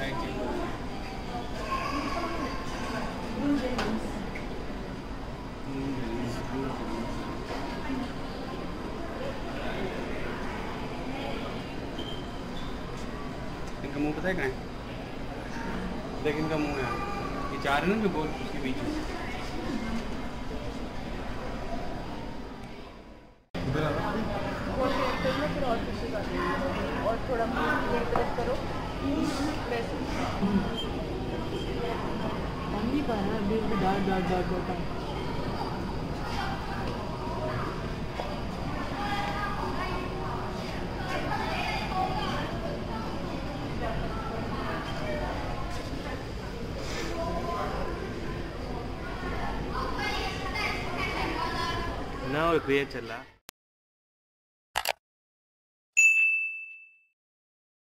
इनका मुंह पता है कहाँ है? देख इनका मुंह है, ये चार है ना जो गोल उसके बीच में। और थोड़ा करो नहीं पा रहा डार्ट डार्ट डार्ट होता है। ना और क्रिएट चल रहा।